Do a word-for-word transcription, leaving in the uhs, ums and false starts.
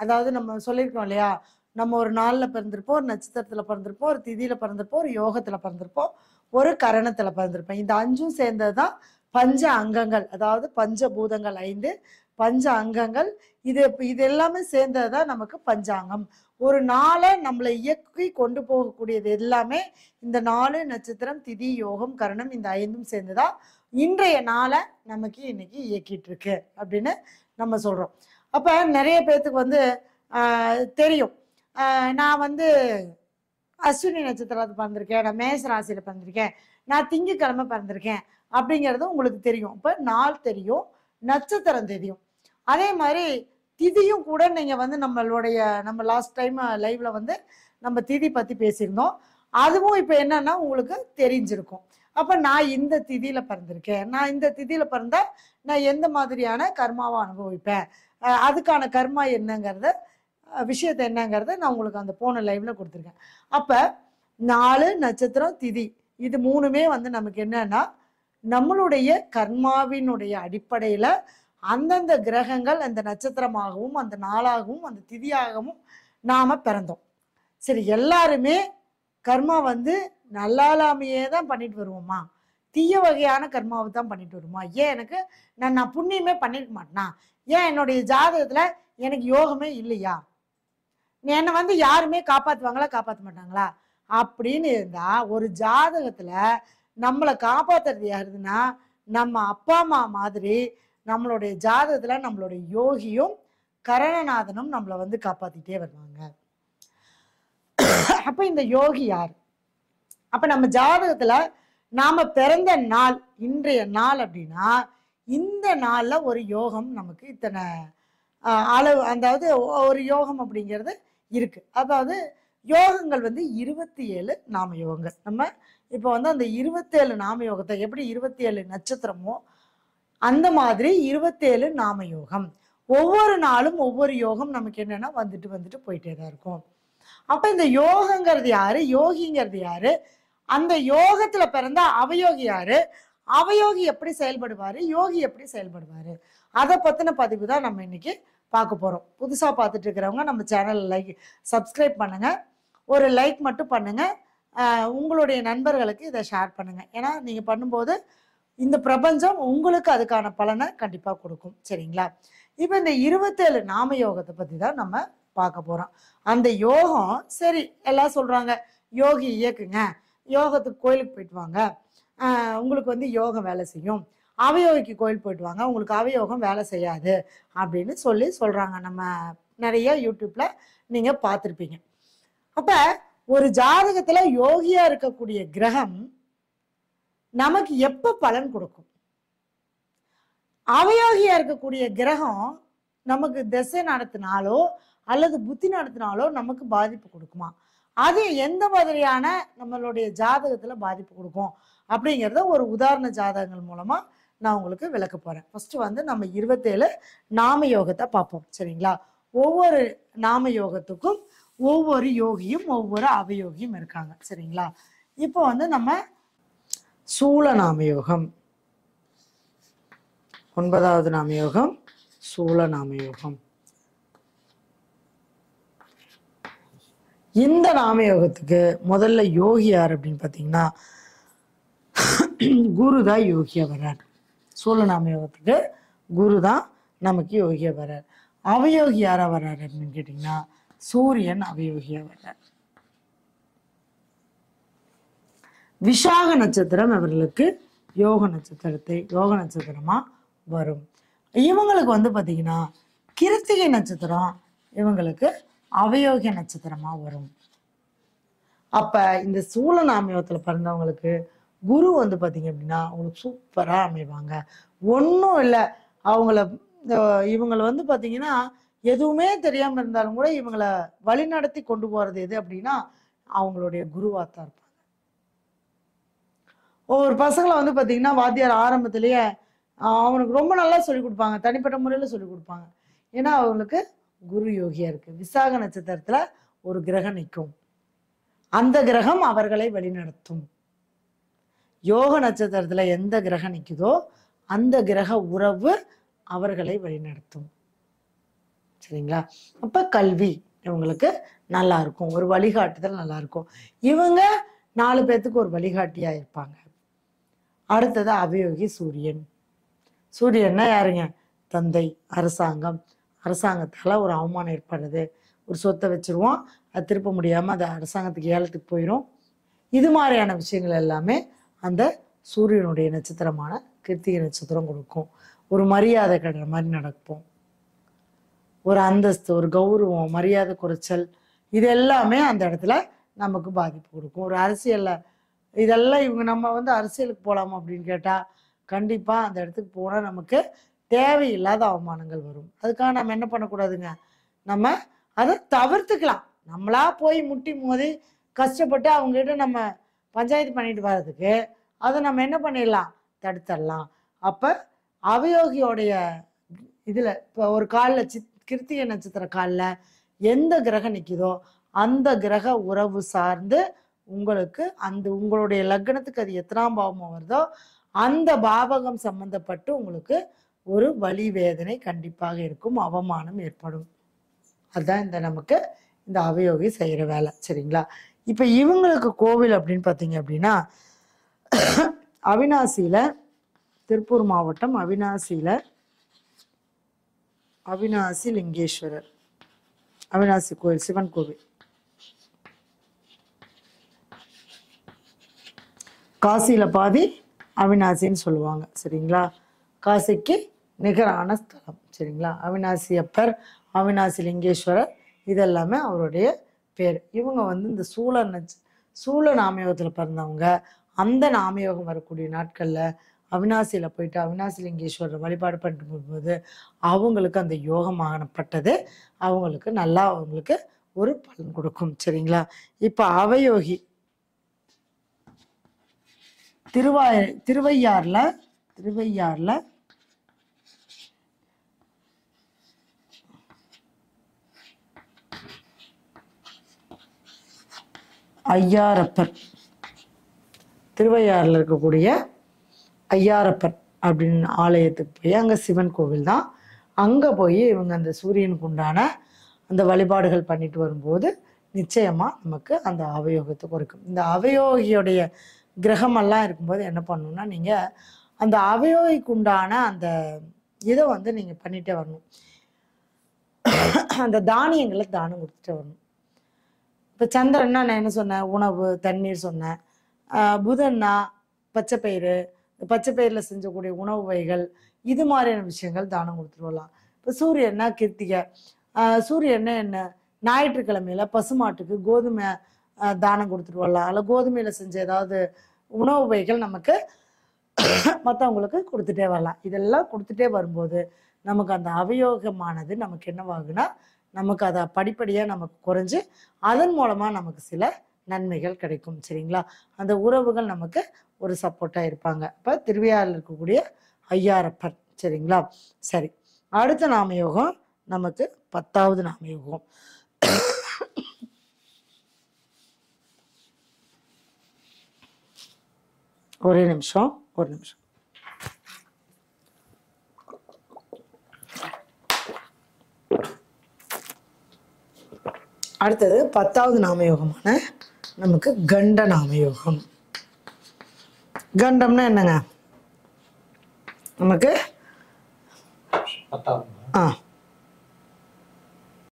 அதாவது நம்ம சொல்லியிருக்கோம் இல்லையா, நம்ம ஒரு நாள்ல பிறந்திருப்போம், ஒரு நட்சத்திரத்துல பிறந்திருப்போம், ஒரு திதியில பிறந்திருப்போம், ஒரு யோகத்துல பிறந்திருப்போம், ஒரு கரணத்துல பிறந்திருப்போம். இந்த அஞ்சும் சேர்ந்தது தான் பஞ்ச அங்கங்கள். அதாவது பஞ்சபூதங்கள் ஐந்து, பஞ்ச அங்கங்கள். இது இது எல்லாமே சேர்ந்தது தான் நமக்கு பஞ்சாங்கம். ஒரு நாளை நம்மளை இயக்கி கொண்டு போகக்கூடியது எல்லாமே இந்த நாலு நட்சத்திரம், திதி, யோகம், கரணம், இந்த ஐந்தும் சேர்ந்துதான் இன்றைய நாளை நமக்கு இன்னைக்கு இயக்கிட்டு இருக்கு அப்படின்னு நம்ம சொல்றோம். அப்ப நிறைய பேர்த்துக்கு வந்து ஆஹ் தெரியும், ஆஹ் நான் வந்து அஸ்வினி நட்சத்திரத்தை பிறந்திருக்கேன், நான் மேச ராசியில பிறந்திருக்கேன், நான் திங்கக்கிழமை பிறந்திருக்கேன் அப்படிங்கிறது உங்களுக்கு தெரியும். இப்ப நாள் தெரியும், நட்சத்திரம் தெரியும். அதே மாதிரி திதியும் கூட நீங்க வந்து நம்மளுடைய நம்ம லாஸ்ட் டைம் லைவ்ல வந்து நம்ம திதி பத்தி பேசியிருந்தோம். அதுவும் இப்ப என்னன்னா உங்களுக்கு தெரிஞ்சிருக்கும். அப்ப நான் இந்த திதியில பிறந்திருக்கேன், நான் இந்த திதியில பிறந்தா நான் எந்த மாதிரியான கர்மாவை அனுபவிப்பேன், அஹ் அதுக்கான கர்மா என்னங்கிறத விஷயத்த என்னங்கிறத நான் உங்களுக்கு அந்த போன லைவ்ல கொடுத்துருக்கேன். அப்ப நாலு நட்சத்திரம் திதி இது மூணுமே வந்து நமக்கு என்னன்னா நம்மளுடைய கர்மாவினுடைய அடிப்படையில அந்தந்த கிரகங்கள் அந்த நட்சத்திரமாகவும் அந்த நாளாகவும் அந்த திதியாகவும் நாம பிறந்தோம். சரி, எல்லாருமே கர்மா வந்து நல்லாலாமையே தான் பண்ணிட்டு வருவோமா, தீய வகையான கர்மாவை தான் பண்ணிட்டு வருமா? ஏன் எனக்கு நான் நான் புண்ணியமே பண்ணிருக்க மாட்டேனா? ஏன் என்னுடைய ஜாதகத்துல எனக்கு யோகமே இல்லையா? என்னை வந்து யாருமே காப்பாத்துவாங்களா காப்பாற்ற மாட்டாங்களா அப்படின்னு இருந்தா, ஒரு ஜாதகத்துல நம்மளை காப்பாத்துறது யாருதுன்னா நம்ம அப்பா அம்மா மாதிரி நம்மளுடைய ஜாதகத்துல நம்மளுடைய யோகியும் கரணநாதனும் நம்மளை வந்து காப்பாத்திட்டே வருவாங்க. அப்ப இந்த யோகி யார்? அப்ப நம்ம ஜாதகத்துல நாம பிறந்த நாள் இன்றைய நாள் அப்படின்னா இந்த நாள்ல ஒரு யோகம் நமக்கு இத்தனை அளவு, அதாவது ஒரு யோகம் அப்படிங்கிறது இருக்கு. அதாவது யோகங்கள் வந்து இருபத்தி ஏழு நாம யோகங்கள். நம்ம இப்போ வந்து அந்த இருபத்தி ஏழு நாம யோகத்தை எப்படி இருபத்தி ஏழு நட்சத்திரமோ அந்த மாதிரி இருபத்தி ஏழு நாம யோகம். ஒவ்வொரு நாளும் ஒவ்வொரு யோகம் நமக்கு என்னன்னா வந்துட்டு வந்துட்டு போயிட்டே தான் இருக்கும். அப்ப இந்த யோகங்கிறது யாரு, யோகிங்கிறது யாரு, அந்த யோகத்துல பிறந்த அவயோகி யாரு, அவயோகி எப்படி செயல்படுவாரு, யோகி எப்படி செயல்படுவாரு, அதை பத்தின பதிவு தான் நம்ம இன்னைக்கு பார்க்க போறோம். புதுசா பார்த்துட்டு இருக்கிறவங்க நம்ம சேனல் லைக் சப்ஸ்கிரைப் பண்ணுங்க, ஒரு லைக் மட்டும் பண்ணுங்க, உங்களுடைய நண்பர்களுக்கு இதை ஷேர் பண்ணுங்க. ஏன்னா நீங்க பண்ணும்போது இந்த பிரபஞ்சம் உங்களுக்கு அதுக்கான பலனை கண்டிப்பா கொடுக்கும். சரிங்களா? இப்ப இந்த இருபத்தேழு நாம யோகத்தை பத்தி தான் நம்ம பார்க்க போறோம். அந்த யோகம் சரி எல்லாம் சொல்றாங்க யோகி இயக்குங்க, யோகத்துக்கு கோயிலுக்கு போயிட்டு வாங்க, ஆஹ் உங்களுக்கு வந்து யோகம் வேலை செய்யும், அவயோகிக்கு கோயில் போயிட்டு வாங்க உங்களுக்கு அவயோகம் வேலை செய்யாது அப்படின்னு சொல்லி சொல்றாங்க. நம்ம நிறைய யூடியூப்ல நீங்க பார்த்துருப்பீங்க. அப்ப ஒரு ஜாதகத்துல யோகியா இருக்கக்கூடிய கிரகம் நமக்கு எப்ப பலன் கொடுக்கும்? அவயோகியா இருக்கக்கூடிய கிரகம் நமக்கு திசை நடத்தினாலோ அல்லது புத்தி நடத்தினாலோ நமக்கு பாதிப்பு கொடுக்குமா? அது எந்த மாதிரியான நம்மளுடைய ஜாதகத்துல பாதிப்பு கொடுக்கும் அப்படிங்கிறத ஒரு உதாரண ஜாதகங்கள் மூலமா நான் உங்களுக்கு விளக்க போறேன். ஃபர்ஸ்ட் வந்து நம்ம இருபத்தேழு நாம யோகத்தை பார்ப்போம். சரிங்களா? ஒவ்வொரு நாம யோகத்துக்கும் ஒவ்வொரு யோகியும் ஒவ்வொரு அவயோகியும் இருக்காங்க. சரிங்களா? இப்போ வந்து நம்ம சூல நாமயோகம், ஒன்பதாவது நாமயோகம் சூல நாமயோகம். இந்த நாமயோகத்துக்கு முதல்ல யோகி யார் அப்படின்னு பார்த்தீங்கன்னா குரு தான் யோகியா வர்றார். சூல நாமயோகத்துக்கு குரு தான் நமக்கு யோகியா வர்றார். அவயோகி யாரா வர்றாரு அப்படின்னு கேட்டீங்கன்னா சூரியன் அவயோகியா வர்றார். விஷாக நட்சத்திரம் அவர்களுக்கு யோக நட்சத்திரத்தை யோக நட்சத்திரமா வரும். இவங்களுக்கு வந்து பாத்தீங்கன்னா கிருத்திகை நட்சத்திரம் இவங்களுக்கு அவயோக நட்சத்திரமா வரும். அப்ப இந்த சூல நாமயோகத்துல பிறந்தவங்களுக்கு குரு வந்து பாத்தீங்க அப்படின்னா அவங்களுக்கு சூப்பரா அமைவாங்க. ஒன்றும் இல்லை, அவங்கள இவங்களை வந்து பாத்தீங்கன்னா எதுவுமே தெரியாம இருந்தாலும் கூட இவங்களை வழி நடத்தி கொண்டு போறது எது அப்படின்னா அவங்களுடைய குருவாத்தான் இருப்பாங்க. ஒவ்வொரு பசங்களை வந்து பாத்தீங்கன்னா வாத்தியார் ஆரம்பத்திலேயே அவனுக்கு ரொம்ப நல்லா சொல்லி கொடுப்பாங்க, தனிப்பட்ட முறையில சொல்லி கொடுப்பாங்க. ஏன்னா அவங்களுக்கு குரு யோகியா இருக்கு. விசாக நட்சத்திரத்துல ஒரு கிரகம் நிற்கும், அந்த கிரகம் அவர்களை வழிநடத்தும். யோக நட்சத்திரத்துல எந்த கிரகம் நிற்குதோ அந்த கிரக உறவு அவர்களை வழிநடத்தும். சரிங்களா? அப்போ கல்வி இவங்களுக்கு நல்லா இருக்கும், ஒரு வழிகாட்டுதல் நல்லா இருக்கும். இவங்க நாலு பேர்த்துக்கு ஒரு வழிகாட்டியா இருப்பாங்க. அடுத்தது அவயோகி சூரியன். சூரியன்னா யாருங்க? தந்தை, அரசாங்கம். அரசாங்கத்தால் ஒரு அவமானம் ஏற்படுறது, ஒரு சொத்தை வச்சுருவோம், அது திருப்ப முடியாமல் அது அரசாங்கத்துக்கு ஏலத்துக்கு போயிடும். இது மாதிரியான விஷயங்கள் எல்லாமே அந்த சூரியனுடைய நட்சத்திரமான கிருத்திகை நட்சத்திரம் கொடுக்கும். ஒரு மரியாதை கட்டுற மாதிரி நடக்கும், ஒரு அந்தஸ்து, ஒரு கௌரவம், மரியாதை குறைச்சல், இது எல்லாமே அந்த இடத்துல நமக்கு பாதிப்பு கொடுக்கும். ஒரு அரசியலில் இதெல்லாம் இவங்க நம்ம வந்து அரசியலுக்கு போகலாமா அப்படின்னு கேட்டால் கண்டிப்பாக அந்த இடத்துக்கு போனால் நமக்கு தேவையில்லாத அவமானங்கள் வரும். அதுக்காக நம்ம என்ன பண்ணக்கூடாதுங்க, நம்ம அதை தவிர்த்துக்கலாம். நம்மளா போய் முட்டி மோதி கஷ்டப்பட்டு அவங்ககிட்ட நம்ம பஞ்சாயத்து பண்ணிட்டு வர்றதுக்கு அதை நம்ம என்ன பண்ணிடலாம், தடுத்துடலாம். அப்போ அவயோகியோடைய இதில் இப்போ ஒரு காலில் சித் கிருத்திகை நட்சத்திர காலில் எந்த கிரகம் நிற்குதோ அந்த கிரக உறவு சார்ந்து உங்களுக்கு அந்த உங்களுடைய லக்னத்துக்கு அது எத்தனாம் பாவமோ வருதோ அந்த பாவகம் சம்பந்தப்பட்டு உங்களுக்கு ஒரு வலி வேதனை கண்டிப்பாக இருக்கும், அவமானம் ஏற்படும். அதுதான் இந்த நமக்கு இந்த அவயோகி செய்கிற வேலை. சரிங்களா? இப்போ இவங்களுக்கு கோவில் அப்படின்னு பார்த்தீங்க அப்படின்னா அவிநாசியில், திருப்பூர் மாவட்டம் அவிநாசியில் அவிநாசி லிங்கேஸ்வரர், அவிநாசி கோவில், சிவன் கோவில். காசியில் பாதி அவிநாசின்னு சொல்லுவாங்க. சரிங்களா? காசிக்கு நிகரான ஸ்தலம். சரிங்களா? அவிநாசி அப்பர், அவிநாசி லிங்கேஸ்வரர், இதெல்லாமே அவருடைய பேர். இவங்க வந்து இந்த சூழ நட்ச சூழ நாமயோகத்தில் பிறந்தவங்க. அந்த நாமயோகம் வரக்கூடிய நாட்களில் அவிநாசியில் போயிட்டு அவிநாசி லிங்கேஸ்வரர் வழிபாடு பண்ணிட்டு போகும்போது அவங்களுக்கு அந்த யோகமாகப்பட்டது அவங்களுக்கு நல்லா அவங்களுக்கு ஒரு பலன் கொடுக்கும். சரிங்களா? இப்போ அவயோகி திருவாய் திருவையாறுல திருவையாறுல ஐயாரப்பர், திருவையாறுல இருக்கக்கூடிய ஐயாரப்பர் அப்படின்னு ஆலயத்துக்கு போய், அங்கே சிவன் கோவில் தான், அங்கே போய் இவங்க அந்த சூரியனுக்கு உண்டான அந்த வழிபாடுகள் பண்ணிட்டு வரும்போது நிச்சயமாக நமக்கு அந்த அவயோகத்தை குறைக்கும். இந்த அவயோகியோடைய கிரகமெல்லாம் இருக்கும்போது என்ன பண்ணணும்னா, நீங்கள் அந்த அவயோகிக்கு உண்டான அந்த இதை வந்து நீங்கள் பண்ணிகிட்டே வரணும். அந்த தானியங்களை தானம் கொடுத்துட்டே வரணும். இப்போ சந்திரன்னா நான் என்ன சொன்னேன், உணவு தண்ணீர் சொன்னேன். புதன்னா பச்சைப்பயிறு, பச்சைப்பயிரில் செஞ்சக்கூடிய உணவு வகைகள், இது மாதிரியான விஷயங்கள் தானம் கொடுத்துட்டு வரலாம். இப்போ சூரியன்னா கிருத்திகை, சூரியன்னா என்ன, ஞாயிற்றுக்கிழமையில பசுமாட்டுக்கு கோதுமை தானம் கொடுத்துட்டு வரலாம். அதில் கோதுமையில் செஞ்ச ஏதாவது உணவு வகைகள் நமக்கு மற்றவங்களுக்கு கொடுத்துட்டே வரலாம். இதெல்லாம் கொடுத்துட்டே வரும்போது நமக்கு அந்த அவயோகமானது நமக்கு என்னவாகுன்னா, நமக்கு அதை படிப்படியாக நமக்கு குறைஞ்சு அதன் மூலமாக நமக்கு சில நன்மைகள் கிடைக்கும். சரிங்களா? அந்த உறவுகள் நமக்கு ஒரு சப்போர்ட்டாக இருப்பாங்க. இப்போ திருவையாறில் இருக்கக்கூடிய ஐயாரப்பர். சரிங்களா? சரி, அடுத்த நாமயோகம் நமக்கு பத்தாவது நாமயோகம். ஒரே நிமிஷம் ஒரு நிமிஷம் அடுத்தது பத்தாவது நாமயோகமான நமக்கு கண்ட நாமயோகம். கண்டம்னா என்னங்க, நமக்கு